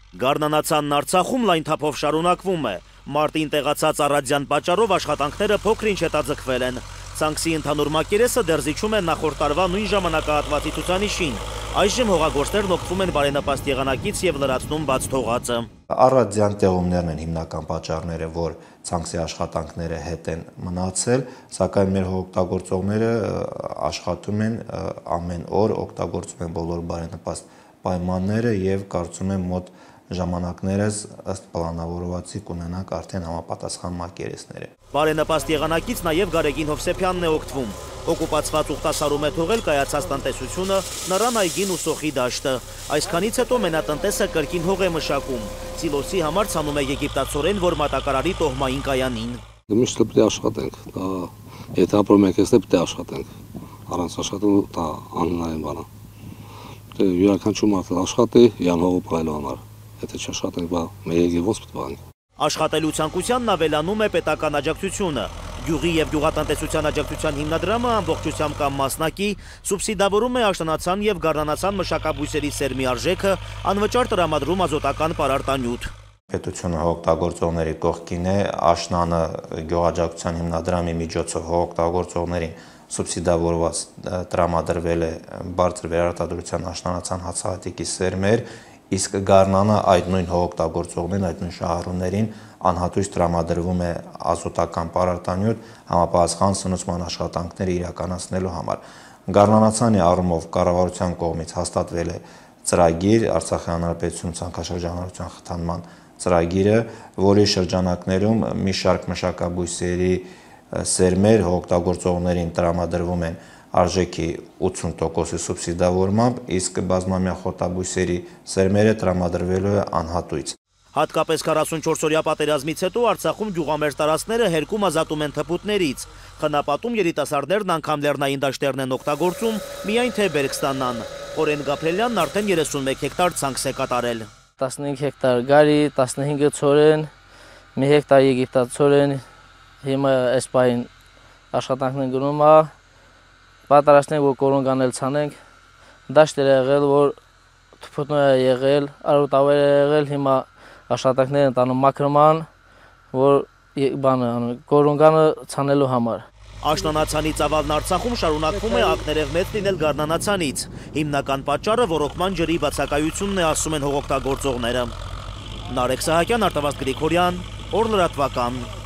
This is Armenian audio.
Գառնանացանն Արցախում լայն թափով շարունակվում է։ Մարտին տեղացած առադյան պատճառով աշխատանքները փոքր-ինչ հետաձգվել են։ Ցանքսի ընդհանուր մակերեսը դեռ զիջում է նախորդ տարվա նույն ժամանակահատվածի ցուցանիշին։ Այժմ հողագործներն օգտվում են բարենպաստ եղանակից եւ լրացնում բաց թողածը։ Առադյան տեղումներն են հիմնական պատճառները, որ ցանքսի աշխատանքները հետ են մնացել, սակայն մեր հողօգտագործողները աշխատում են ամեն օր, օգտագործում են բոլոր բարենպաստ պայմանները եւ կարծում եմ մոտ ժամանակներս ըստ պլանավորվածի կունենանք արդեն համապատասխան մակերեսները։ Բարենպաստ եղանակից նաև Գարեգին Հովսեփյանն է օգտվում։ Օկուպացված ուխտասարում է թողել կայացած տնտեսությունը, նռան այգին ու սոխի դաշտը։ Այսքանից հետո մենատնտեսը կրկին հող է մշակում։ Սիլոսի համար ցանում է եգիպտացորեն, որ մատակարարի տոհմային կայանին։ Միշտ պետք է աշխատենք, եթե ապրում ենք, այստեղ պետք է աշխատենք։ Առանց աշխատելու դա անհնարին բան է։ Յուրաքանչյուր մարդ աշխատի, յան հողը պահելու համար։ Եթե չաշխատենք, մեր երկիրը ոնց պետք է բանանք։ Աշխատելու ցանկությանն ավելանում է պետական աջակցությունը։ Գյուղի եւ գյուղատնտեսության աջակցության հիմնադրամը ամբողջությամբ կամ մասնակի սուբսիդավորում է աշնանացան եւ գառնանացան մշակաբույսերի սերմի արժեքը, անվճար տրամադրում ազոտական պարարտանյութ։ Պետությունը հողօգտագործողների կողքին է, աշնանը գյուղաաջակցության հիմնադրամի միջոցով հողօգտագործողներին սուբսիդավորված տրամադրվել է բարձր վերարտադրության աշնանացան հացահատիկի սերմեր, իսկ գառնանը այդ նույն հողօգտագործողներին, այդ նույն շահառուներին անհատույց տրամադրվում է ազոտական պարարտանյութ համապատասխան սնուցման աշխատանքները իրականացնելու համար։ Գառնանացանի առումով կառավարության կողմից հաստատվել է ծրագիր Արցախի հանրապետություն ցանքաշրջանառության խթանման ծրագիրը, որի շրջանակներում մի շարք մշակաբույսերի սերմեր հողօգտագործողներին տրամադրվում են արժեքի 80%-ի սուբսիդավորմամբ, իսկ բազմամյա խոտաբույսերի սերմերը տրամադրվելու է անհատույց։ Հատկապես 44-օրյա պատերազմից հետո Արցախում գյուղամերձ տարածքները հերկում ազատում են թփուտներից։ Խնապատում երիտասարդներն անգամ լեռնային դաշտերն են օգտագործում, միայն թե բերք ստանան։ Օրեն Գաբրելյանն արդեն 31 հեկտար ցանքս է կատարել։ 15 հեկտար գարի, 15 ցորեն, 1 հեկտար եգիպտացորեն, հիմա այս պահին աշխատանքն գնում է, պատրաստենք, որ կորոնգանել ցանենք, դաշտեր եղել, որ թփուտներ եղել, արոտավեր եղել, հիմա աշխատանքներ են տանում մաքրման, որ կորոնգանը ցանելու համար։ Աշնանացանի ծավալն Արցախում շարունակվում է ակներև մեծ լինել գառնանացանից։ Հիմնական պատճառը ոռոգման ջրի բացակայությունն է, ասում են հողօգտագործողները։ Նարեկ Սահակյան, Արտավազդ Գրիգորյան, օր լրատվական։